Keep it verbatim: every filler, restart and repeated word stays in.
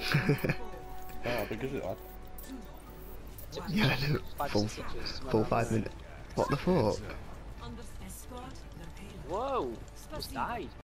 Oh, because of that. Yeah, I know. Five Full, stitches. full five minutes. What the fuck? Whoa! Almost died.